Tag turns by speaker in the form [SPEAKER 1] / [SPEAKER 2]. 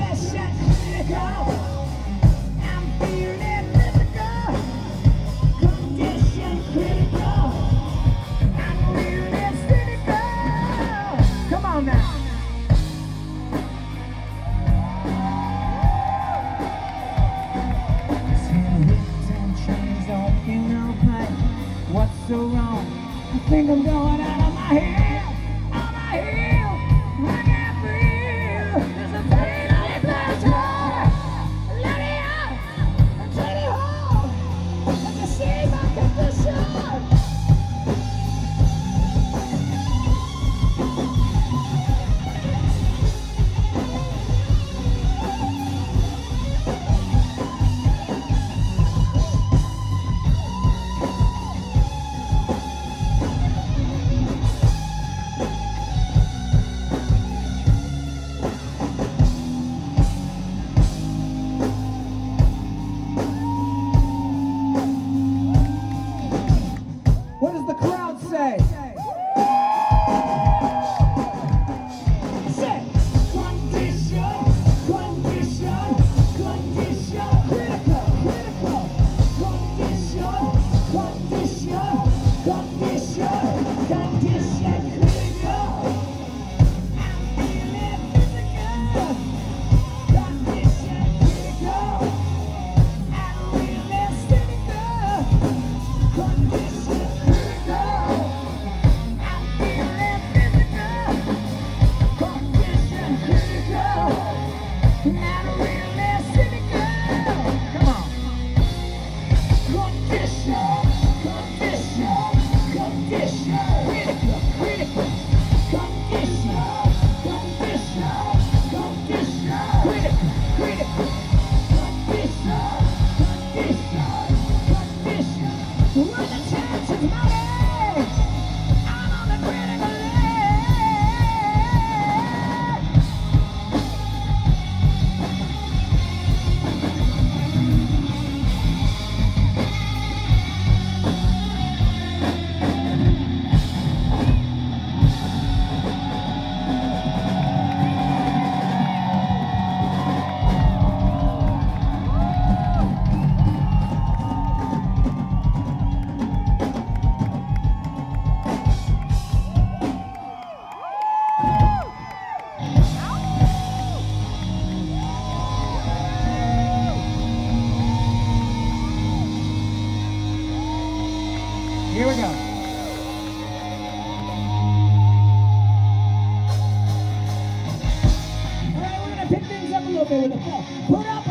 [SPEAKER 1] condition critical. I'm feeling physical. Condition critical. I'm really cynical. Come on now. What's so wrong? I think I'm going out of my head, out of my heel. I can't breathe. There's a pain on your pleasure. Let me out and take it home. Let me see my condition. What does the crowd say? Say, condition, condition, condition, critical, critical, condition, condition, condition, condition, critical. I'm feeling physical, condition, critical. I'm really cynical, condition. Here we go. All right, we're gonna pick things up a little bit with the flow. Put up